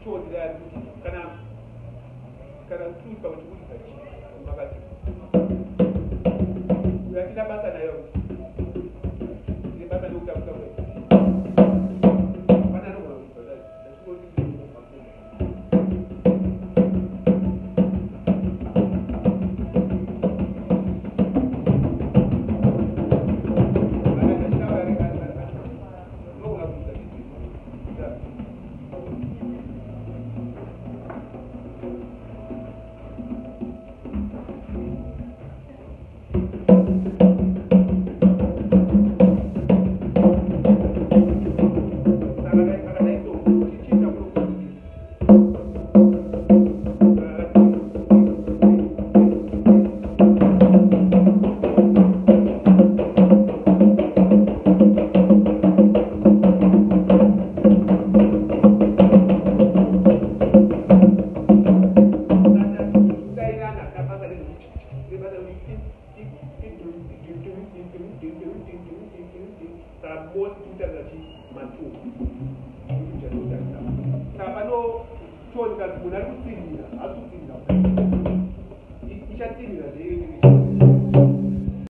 choni da kana tuta uchukuta chi makati ya kila bata na yo ni bata ni utafuta wewe bana no choni ka munari kutsirira asutsinda ishatirira